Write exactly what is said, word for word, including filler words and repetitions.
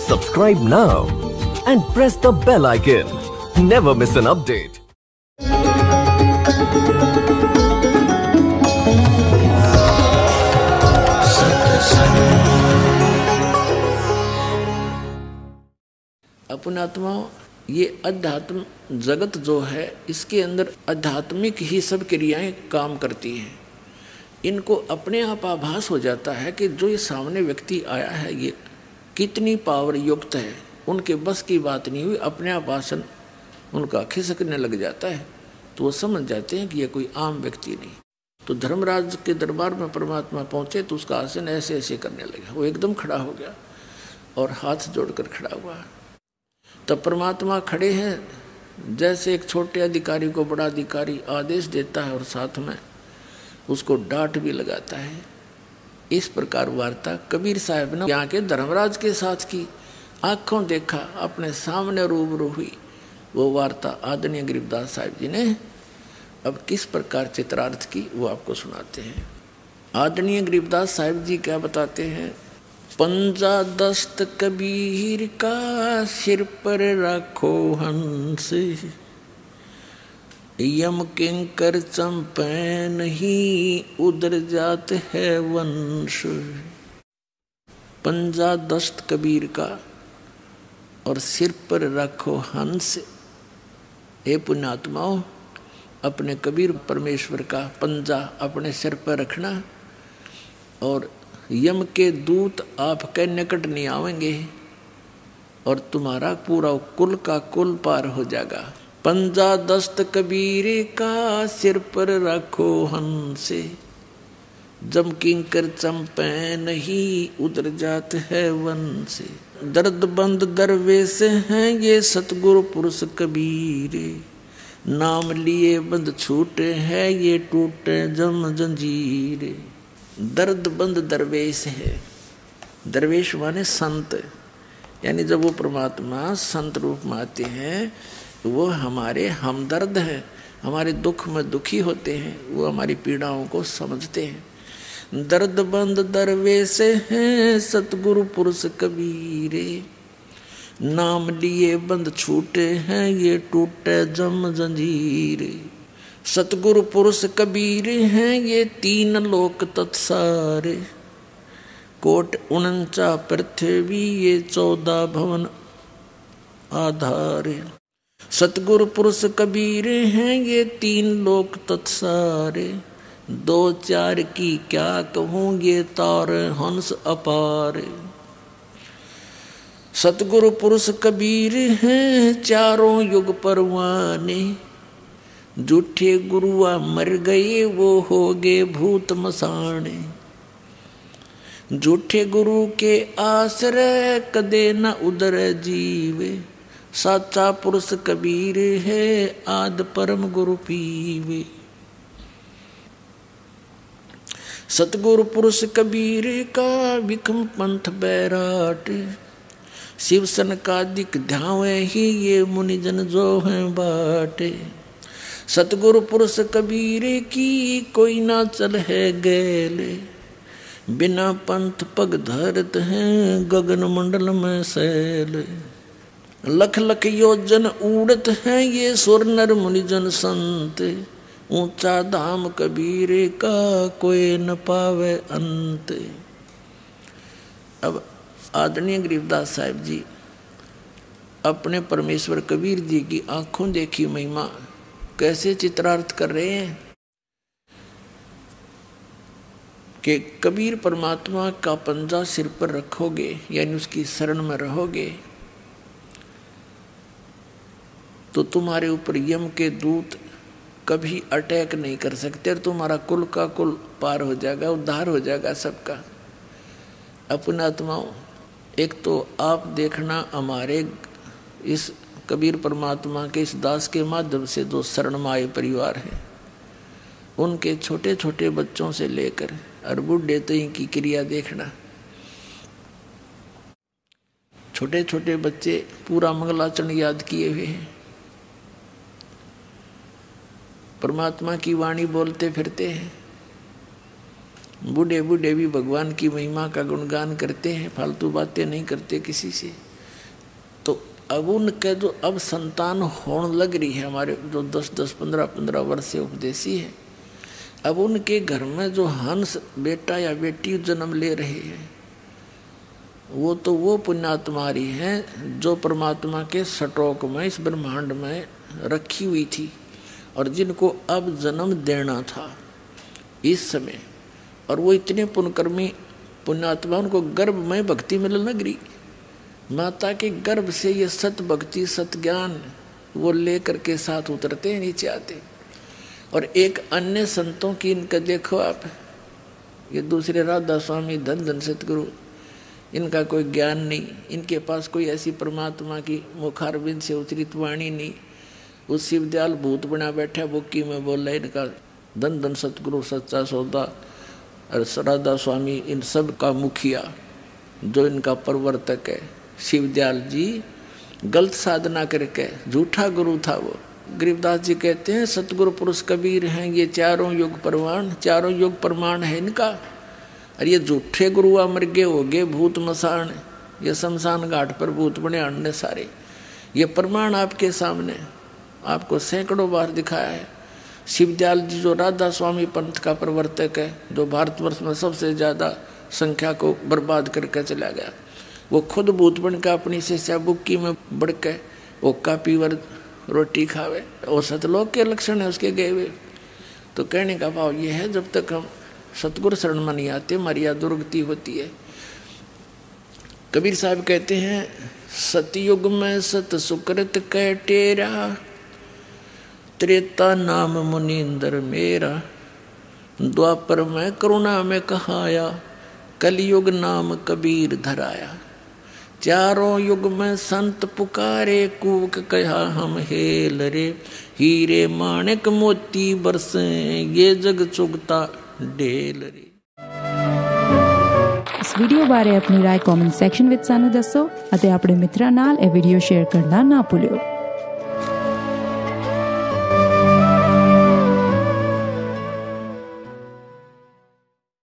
Subscribe now and press the bell icon. Never miss an update. अपने आत्मा ये अध्यात्म जगत जो है, इसके अंदर आध्यात्मिक ही सब क्रियाएं काम करती हैं। इनको अपने आप आभास हो जाता है कि जो ये सामने व्यक्ति आया है ये कितनी पावर युक्त है। उनके बस की बात नहीं हुई, अपने आप आसन उनका खिसकने लग जाता है, तो वो समझ जाते हैं कि ये कोई आम व्यक्ति नहीं। तो धर्मराज के दरबार में परमात्मा पहुँचे तो उसका आसन ऐसे ऐसे करने लगा। वो एकदम खड़ा हो गया और हाथ जोड़कर खड़ा हुआ। तब परमात्मा खड़े हैं, जैसे एक छोटे अधिकारी को बड़ा अधिकारी आदेश देता है और साथ में उसको डांट भी लगाता है। इस प्रकार वार्ता कबीर साहब ने यहाँ के धर्मराज के साथ की। आंखों देखा, अपने सामने रूबरू हुई वो वार्ता आदरणीय गरीबदास साहिब जी ने अब किस प्रकार चित्रार्थ की वो आपको सुनाते हैं। आदरणीय गरीबदास साहिब जी क्या बताते हैं। पंजा दस्त कबीर का सिर पर रखो हंस, यम किंकर चंपे नहीं उधर जात है वंश। पंजा दस्त कबीर का और सिर पर रखो हंस। हे पुण्यात्माओं, अपने कबीर परमेश्वर का पंजा अपने सिर पर रखना और यम के दूत आपके निकट नहीं आवेंगे और तुम्हारा पूरा कुल का कुल पार हो जाएगा। पंजा दस्त कबीर का सिर पर रखो हंसे, जम किंकर चंपे नहीं उधर जात है वन से। दर्द बंद दरवेश हैं ये सतगुरु पुरुष कबीर, नाम लिए बंद छूटे हैं ये टूटे जम जंजीर। दर्द बंद दरवेश है। दरवेश माने संत, यानी जब वो परमात्मा संत रूप में आते हैं वो हमारे हमदर्द हैं, हमारे दुख में दुखी होते हैं, वो हमारी पीड़ाओं को समझते हैं। दर्द बंद दरवेश हैं सतगुरु पुरुष कबीरे, नाम लिए बंद छूटे हैं ये टूटे जम जंजीरे। सतगुरु पुरुष कबीर हैं ये तीन लोक तत्सारे, कोट उनचा पृथ्वी ये चौदह भवन आधारे। सतगुरु पुरुष कबीर हैं ये तीन लोक तत्सारे, दो चार की क्या कहूँ ये तार हंस अपारे। सतगुरु पुरुष कबीर हैं चारों युग परवाने, झूठे गुरुआ मर गए वो हो गए भूत मसाने। झूठे गुरु के आश्रय कदे न उदर जीवे, साचा पुरुष कबीर है आद परम गुरु पीवे। सतगुरु पुरुष कबीर का विक्रम पंथ बैराट, शिव सन का दिक ध्यावे ही ये मुनिजन जो है बाटे। सतगुरु पुरुष कबीर की कोई ना चल है गैले, बिना पंथ पग धरत हैं गगन मंडल में सैल। लख लख योजन उड़त हैं ये सुर नर मुनिजन संत, ऊंचा धाम कबीर का कोई न पावे अंत। अब आदरणीय गरीबदास साहिब जी अपने परमेश्वर कबीर जी की आंखों देखी महिमा कैसे चित्रार्थ कर रहे हैं कि कबीर परमात्मा का पंजा सिर पर रखोगे यानी उसकी शरण में रहोगे तो तुम्हारे ऊपर यम के दूत कभी अटैक नहीं कर सकते और तुम्हारा कुल का कुल पार हो जाएगा, उद्धार हो जाएगा सबका। अपने आत्माओं, एक तो आप देखना हमारे इस कबीर परमात्मा के इस दास के माध्यम से जो शरण में आए परिवार है, उनके छोटे छोटे बच्चों से लेकर और बूढ़े तक की क्रिया देखना। छोटे छोटे बच्चे पूरा मंगलाचरण याद किए हुए हैं, परमात्मा की वाणी बोलते फिरते हैं। बूढ़े बूढ़े भी भगवान की महिमा का गुणगान करते हैं, फालतू बातें नहीं करते किसी से। अब उनके जो अब संतान होने लग रही है, हमारे जो दस दस पंद्रह पंद्रह वर्ष से उपदेशी है, अब उनके घर में जो हंस बेटा या बेटी जन्म ले रहे हैं, वो तो वो पुण्यात्मा रही हैं जो परमात्मा के सटोक में इस ब्रह्मांड में रखी हुई थी, और जिनको अब जन्म देना था इस समय। और वो इतने पुण्यकर्मी पुण्यात्मा, उनको गर्भ में भक्ति मिलने लग रही। माता के गर्भ से ये सत भक्ति सत ज्ञान वो लेकर के साथ उतरते हैं, नीचे आते। और एक अन्य संतों की इनका देखो आप, ये दूसरे राधा स्वामी धन धन सतगुरु, इनका कोई ज्ञान नहीं, इनके पास कोई ऐसी परमात्मा की मुखारबिंद से उतरित वाणी नहीं। उस शिवदयाल भूत बना बैठा बुक्की में बोल रहा, इनका धन धन सतगुरु सच्चा सौदा और राधा स्वामी इन सब का मुखिया जो इनका प्रवर्तक है शिवदयाल जी, गलत साधना करके झूठा गुरु था वो। गरीबदास जी कहते हैं सतगुरु पुरुष कबीर हैं ये चारों युग प्रमाण, चारों युग प्रमाण है इनका। और ये झूठे गुरु अमर गे हो गए भूत मसान, ये शमशान घाट पर भूत बने आणने सारे। ये प्रमाण आपके सामने आपको सैकड़ों बार दिखाया है। शिवदयाल जी जो राधा स्वामी पंथ का प्रवर्तक है, जो भारतवर्ष में सबसे ज़्यादा संख्या को बर्बाद करके चला गया, वो खुद भूत बन का अपनी शिष्या बुक्की में बढ़ के वो कापीवर रोटी खावे, और सतलोक के लक्षण है उसके गए हुए। तो कहने का भाव ये है, जब तक हम सतगुरु शरण में नहीं आते हमारी यह दुर्गति होती है। कबीर साहब कहते हैं सतयुग में सत सुकृत कै टेरा, त्रेता नाम मुनींद्र मेरा, द्वापर में करुणा में कहाया, कलयुग नाम कबीर धराया। चारों युग में संत पुकारे, कूक कहा हम हेल रे, हीरे माणिक मोती बरसे, ये जग चुगता ढेल रे। इस वीडियो बारे अपनी राय कमेंट सेक्शन विच सानू दसो अते अपने मित्रां नाल ए वीडियो शेयर करना ना भूलियो।